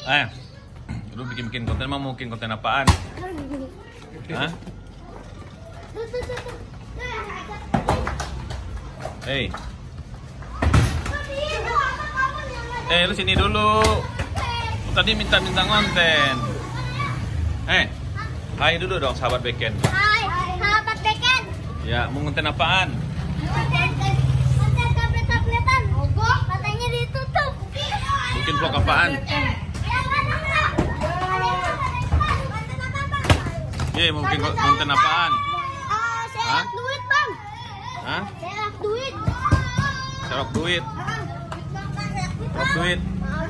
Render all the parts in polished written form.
Lu bikin konten mah mau bikin konten apaan? Hah? Hei. Lu sini dulu. Tadi minta konten. Hai dulu dong sahabat Beken. Hai, sahabat Beken. Ya, mau konten apaan? Konten tablet-tabletan. Mogok, katanya ditutup. Bikin vlog apaan? Mau bikin konten apaan? Serok duit, Bang. Hah? Serok duit. Serok duit. Serok duit.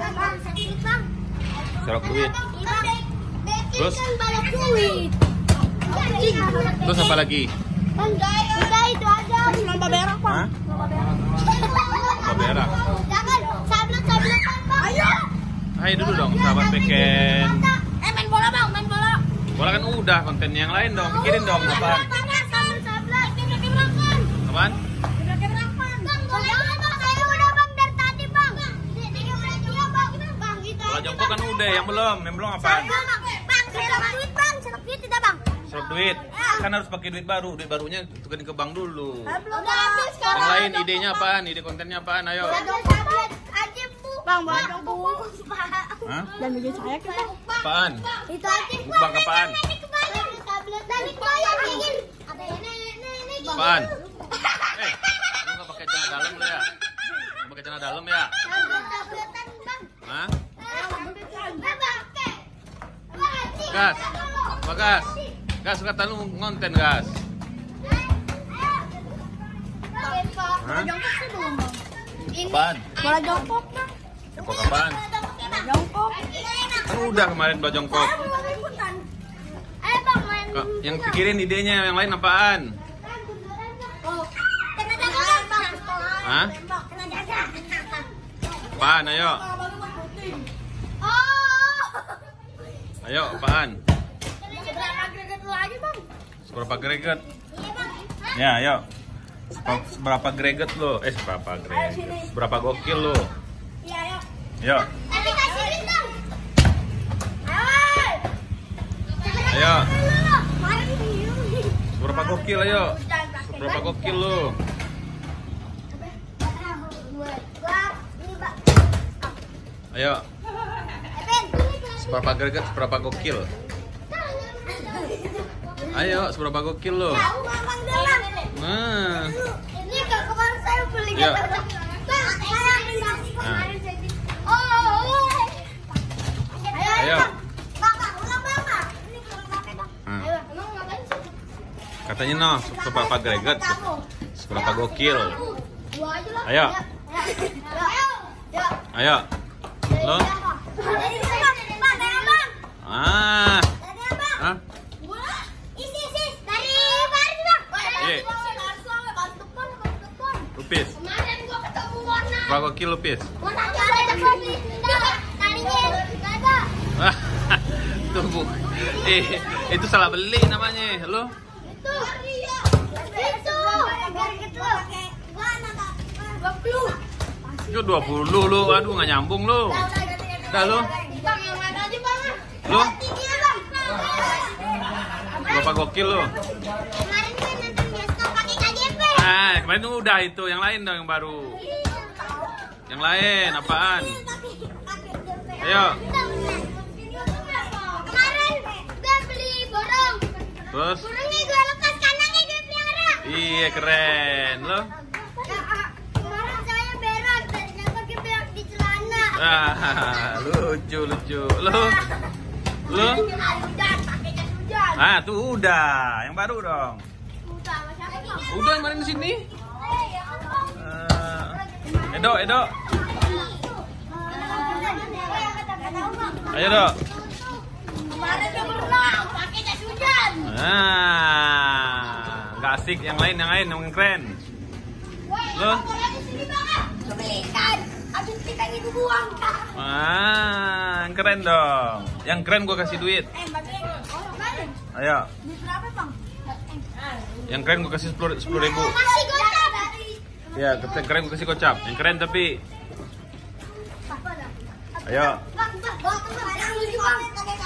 Serok duit. Terus? Balok duit. Terus apa lagi? Udah itu aja. Lomba berak, Bang. Hah? Lomba berak. Jangan tablet-tabletan, Bang. Ayo. Hai dulu dong sahabat Beken. Main bola, Bang, main bola. Bola kan udah, konten yang lain dong. Pikirin dong apaan? Apaan? Bola jongkok kan udah, yang belum apaan? Serok duit. Kan harus pakai duit baru. Duit barunya tukerin ke bank dulu. Yang lain idenya apaan? Ide kontennya apaan? Ayo. Bang, bola jongkok. Hah? Dan bikin saya kita. Apaan? Itu aja. Bang apaan? Apaan? Lu nggak pakai celana dalam lu ya? Nggak pakai celana dalam ya? Hah? Gas, apa gas? Gas kata lu ngonten gas. Hah? Apaan? Bola jongkok, Bang. Jongkok apaan? Jongkok. Kan udah kemarin bola jongkok. Yang pikirin idenya, yang lain apaan? Hah? Apaan? Ayo. Ayo, apaan? Seberapa greget? Ya, ayo. Seberapa greget lo? Seberapa greget? Seberapa gokil lo? Ayo. Ayo. Seberapa gokil, ayo. Seberapa gokil lo? Ayo. Seberapa greget, seberapa gokil? Ayo, seberapa gokil lo? Nah. Ini kemarin saya beli. Ayo. Ayo. Katanya no, seberapa greget, seberapa gokil? Ayo. Ayo. Lo? Ah. Hah? Lupis. Berapa gokil Lupis? Tunggu. Itu salah beli namanya. Lo? Itu 20 lo. Aduh nggak nyambung lo. Udah lo. Lo? Berapa gokil lo? Kemarin udah itu, yang lain dong, yang baru. Yang lain apaan? Ayo. Kemarin gue beli borong. Terus? Borongnya gue lepas, kandangnya gue pelihara. Iya keren lo. Kemarin saya berak, ternyata gue berak di celana. Lucu lo. Tuh udah, yang baru dong. Udah yang main di sini. Edo. Ayo dok. Kemarin gue berenang, pakai jas hujan. Nggak asik yang lain yang keren. Lo? Belikan, habis kita itu buang. Yang keren dong. Yang keren gue kasih duit. Ayo. Yang keren gue kasih 10.000. Kasih gocap. Ya, keren gue kasih gocap. Yang keren tapi. Ayo.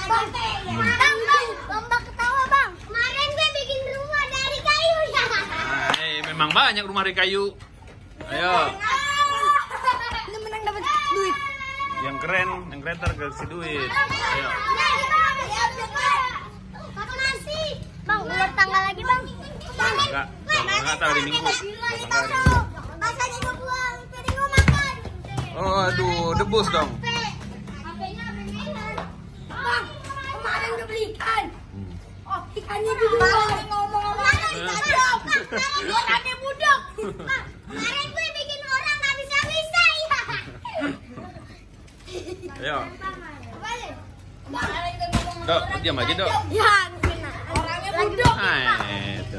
lomba ketawa bang. Kemarin gue bikin rumah dari kayu ya. Memang banyak rumah dari kayu. Ayo. Ini menang dapat duit. Yang keren kasih duit. Ayo. Kakak masih. Bang, ular tanggal lagi bang. Enggak tahu hari Minggu. Masanya gue buang, jadi gue makan. Oh, aduh, debus dong. Bang, kemarin udah beli ikan. Oh, ikannya dulu. Ngomong-ngomong ikan. Ikannya budok. Kemarin gue bikin orang nggak bisa-bisa ya. Ayo. Dok, diam aja, Dok. Ya, orangnya budok. Itu.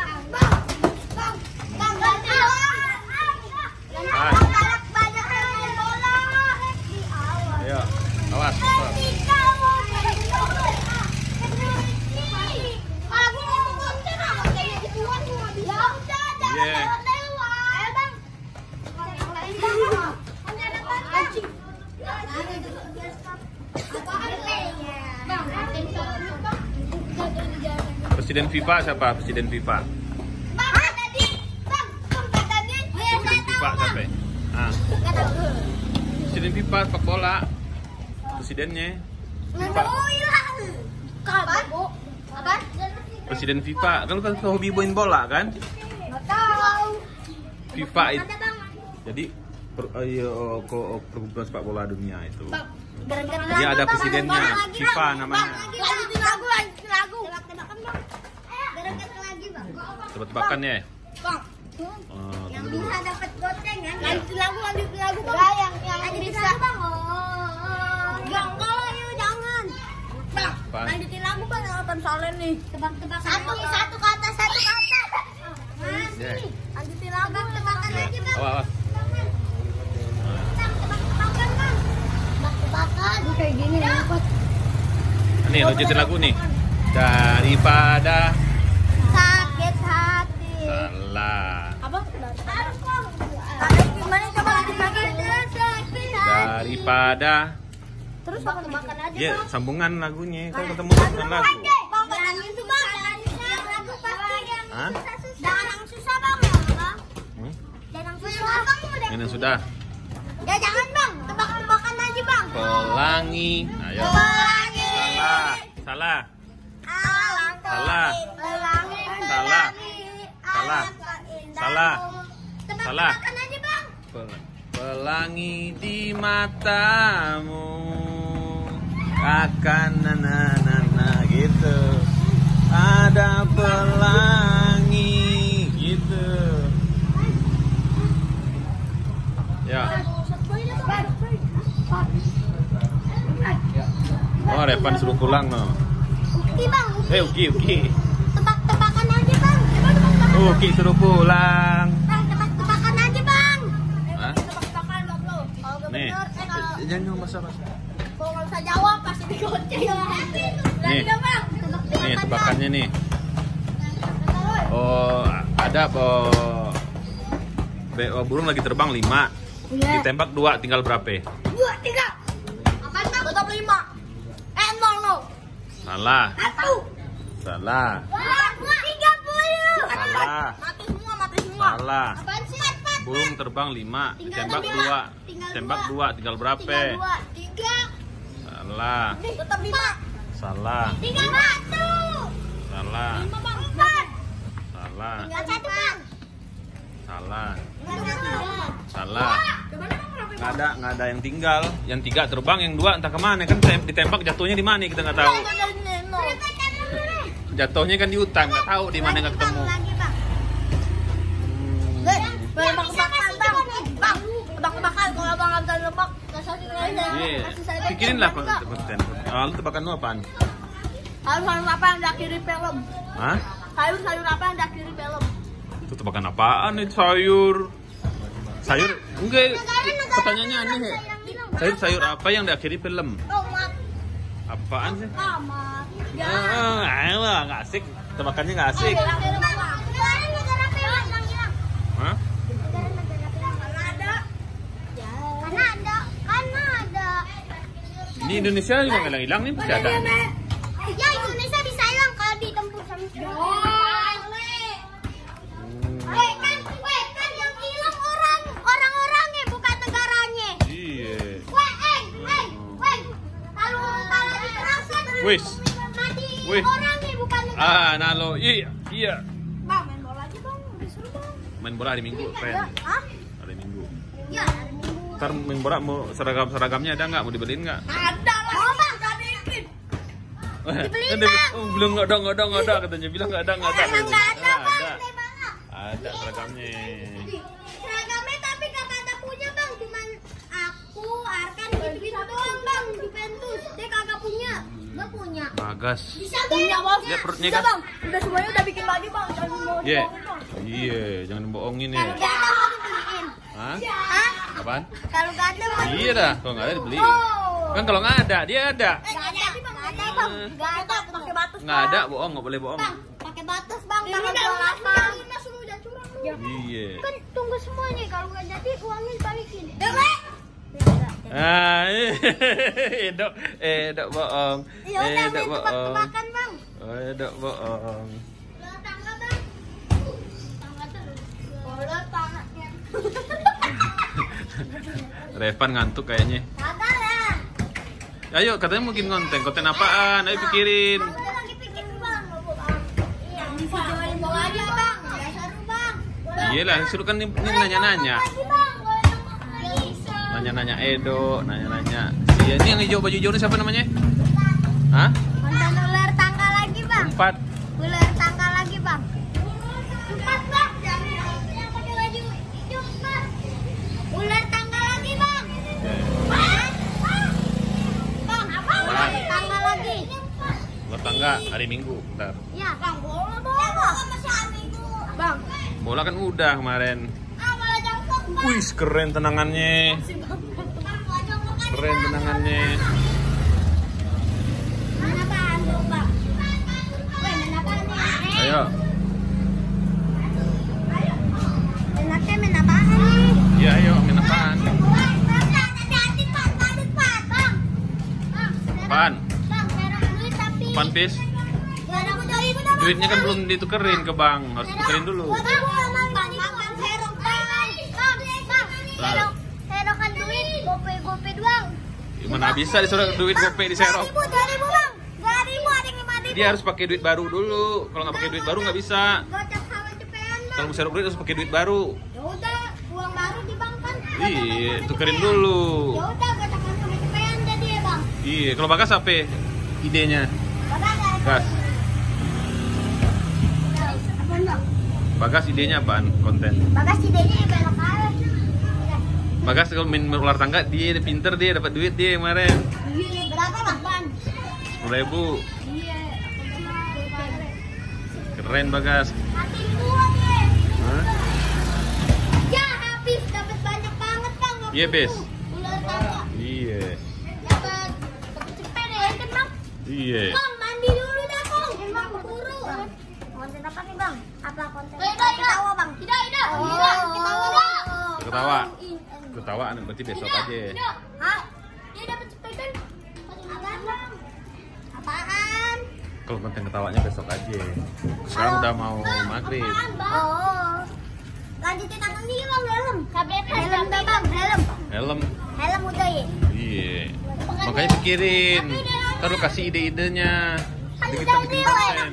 Ayo, awas. Presiden FIFA siapa? Presiden FIFA. FIFA siapa? Ah. Presiden FIFA sepak bola. Presidennya. FIFA. Presiden FIFA. Kan lu kan hobi main bola kan? FIFA itu. Jadi perkumpulan sepak bola dunia itu. Dia ada presidennya, FIFA namanya. Lanjutin lagu. Tebak-tebakan ya. Bang. Oh, Yang tunggu dulu. bisa dapat gocengan. Lanjutin lagu bang. Yang bisa bang. Jangan, jangan. Bang, Apaan? lanjutin lagu bang. Nonton soalnya nih. Tebak-tebakan. Satu kata. Ya. Lanjutin lagu. Tebak-tebakan aja bang. Awas. Tebak-tebakan bang. Tebak-tebakan. Kayak gini dapat. Nih, lanjutin lagu nih. Daripada Sakit hati. salah. Apa? Gimana coba lanjut lagi? Daripada Terus tebak-tebakan aja ya bang. sambungan lagunya. Kan ketemu dengan lagu. Bang, jangan itu bang. Yang lagu pasti yang Hah? susah-susah. Jangan yang susah bang. Bang. Hmm? Jangan yang susah bang. Ini sudah. Ya jangan bang. Tebak-tebakan aja bang. Pelangi. Ayo. Pelangi. Salah. Alangkah Salah. pelangi. Salah. Salah. Salah. Salah. Tebak-tebakan aja bang. Pelangi di matamu akan nana gitu. Ada pelangi gitu. Ya. Oh, Revan suruh pulang no. Uki bang. Uki. Tebak-tebakan aja bang. Uki suruh pulang. Bang, tebak-tebakan aja bang. Hah? Tebak-tebakan bang lo. Kalau gak Nih. bener, Jangan ngomong masa. kalau nggak bisa jawab pasti digoceng. Nih. Bang. Nih tebakannya nih. Oh, ada burung lagi terbang 5. Ditembak 2, tinggal berapa? 2, 3. Apaan bang? Tetap 5. 0 lo. Salah. 1. Salah. 30. Salah. Mati semua. Salah. Apaan sih? Burung terbang 5, ditembak 2. Tembak 2, tinggal berapa? 3. Salah. Tetap 5. Salah. 1. Salah. 5 bang. 4. Salah. 1 bang. Salah. Salah. Nggak ada yang tinggal. Yang 3 terbang, yang 2 entah kemana kan ditembak jatuhnya di mana kita nggak tahu. Jatuhnya kan di hutan, nggak tahu di mana nggak ketemu. Tebak-tebakan bang. Bang, tebak-tebakan kalau abang nggak bisa nebak, Iya. Pikirin lah konten. Lu tebakan lu apaan? Sayur apa yang diakhiri film? Hah? Sayur apa yang diakhiri film? Itu tebakan apaan nih sayur? Sayur? Enggak. Pertanyaannya aneh ya. Sayur apa yang diakhiri film? Tomat. Apaan sih? Tomat. Ayo lah, nggak asik. Tebakannya nggak asik. Hah? Ini Indonesia juga nggak hilang nih, masih ada. Ya Indonesia bisa hilang kalau ditempur sama kan yang hilang orang-orangnya bukan negaranya. Iya. Kalau dikeraskan Wis. mati Wih. orangnya bukan negara. Nalo. Iya. Bang, main bola aja bang, disuruh bang. Main bola hari Minggu, keren. Hah? Hari Minggu. Ya, hari Minggu. Ntar main bola mau seragamnya ada nggak? Mau dibeliin nggak? Ada lah. Oh bang, gak bikin. Dibeliin, Bang. Belum nggak ada katanya. Bilang nggak ada. Emang nggak ada bang, Ada. gede banget. Ada seragamnya. Seragamnya tapi kakak ada punya bang, cuman aku, Arkan, gitu doang bang, Juventus. Dia kagak punya, gak punya. Bagas. Bisa punya bang? Lihat perutnya Bisa kan? bang, udah semuanya udah bikin lagi bang, jangan mau Iya. dibohongin, Bang. Iya, jangan bohongin ya. Kalau gak ada mau dibeliin. Hah? Hah? Apaan? Kalau gak ada mau Iya dah, kalau nggak ada dibeliin. Oh. Kan kalau nggak ada, dia ada. Gak ada bang, gak ada, pakai batas Nggak ada, bohong, nggak boleh bohong. bang, pakai batas bang, tanggal 28. Iya. Kan tunggu semuanya, kalau nggak jadi uangnya dibalikin. Edok bohong. Ya udah, main Edok bohong. tebak-tebakan bang. Edok bohong. Bola tangga bang. Tangga terus. Bola tangannya. Revan ngantuk kayaknya. Kagak lah. Ayo, katanya mungkin konten apaan? Ayo pikirin. Aku udah lagi pikir bang. Iya, videoin bola aja bang. Nggak seru bang. Iyalah, suruh kan ini nanya-nanya. Lagi bang, boleh nggak bisa. Nanya-nanya Edo, nanya-nanya. Iya, ini yang hijau baju hijau ini siapa namanya? Hah? Konten ular tangga lagi bang. 4. Ular tangga lagi bang. 4 bang. Yang pakai baju hijau 4. Ular tangga lagi bang. Bang, apa? Ular tangga lagi. Luar tangga hari Minggu, bentar. Ya bang, bola masih hari Minggu. Bang. Bola kan udah kemarin. Bola jongkok bang. Wih, keren tenangannya. Bang, bola jongkok kan. Keren tenangannya. Main apaan tuh bang? Weh, main apaan nih? Ayo. Enaknya main apaan nih? Iya, ayo main apaan? Hati-hati Pak, badut Pak, Bang. Apaan? Bang, merah duit tapi Apaan, Pis? gak ada modalnya. Duitnya kan belum ditukerin ke bank, harus ditukerin dulu. Bang, serok bang. Serokan duit, gope doang. Gimana bisa disuruh duit GoPay diserok? 2.000 bang. 2.000 ada yang 5.000. Dia harus pakai duit baru dulu. Kalau nggak pakai duit baru nggak bisa. Gocap sama cepean bang. Kalau mau serok duit harus pakai duit baru. Ya udah, uang baru di bank kan. Iya, tukerin dulu. Ya udah, gocap sama cepean jadi ya bang. Iya, kalau Bagas apa idenya? Bagas. Apaan bang? Bagas idenya apaan? Konten. Bagas idenya belok arah. Bagas kalau main ular tangga dia pinter, dia dapat duit dia kemarin. Iya, berapa bang? 10.000. Iya. Keren Bagas. Hati uang ya. Hah? Ya habis dapat banyak banget bang. waktu Iya, Bes. itu. Ular tangga. Iya. Dapat cepet ya kan bang. Iya. Bang mandi dulu dah bang. Bang keburu. Konten apa nih bang? Apa konten? Ketawa bang. Tidak. Ketawa. Ketawa. Ketawaan berarti besok aja. Hah? Dia dapat cepetan. Apaan bang? Apaan? Kalau konten ketawanya besok aja. Sekarang udah mau maghrib. Apaan bang? Oh. Lanjutin tangan dia bang, helm. Helm dah bang, helm. Helm. Helm udah ya. Iya. Makanya pikirin. Ntar lu kasih ide-idenya. Jadi kita bikin konten.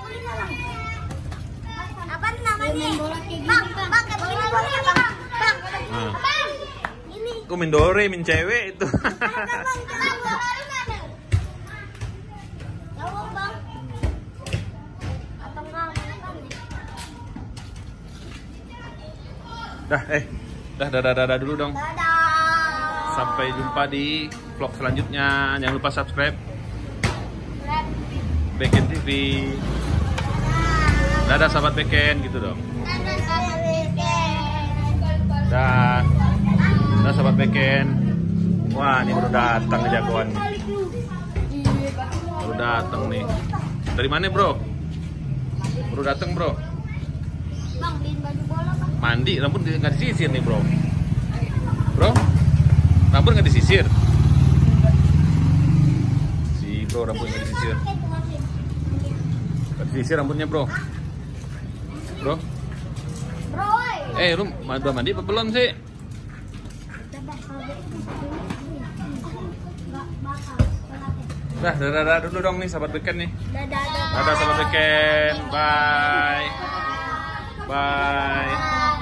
Apa namanya? Bang, kayak begini boleh ya bang? Bang, Nah. bang. Ini. Gue main dore, main cewek itu. Bang, jawab bang. Atau enggak? Dah dulu dong. Dadah. Sampai jumpa di vlog selanjutnya. Jangan lupa subscribe Beken TV. Dadah sahabat Beken gitu dong. Dah sahabat Beken. Wah, ini baru datang nih jagoan. Baru datang nih. Dari mana, Bro? Baru datang, Bro. Bang, beliin baju bola bang. Mandi, rambut nggak disisir nih, Bro. Bro, rambut nggak disisir. bro, rambutnya disisir. Disisir rambutnya bro. Bro. Lu udah mandi apa belum sih? Dadah dulu dong nih sahabat Beken nih. Dadah sahabat Beken. Bye. Bye.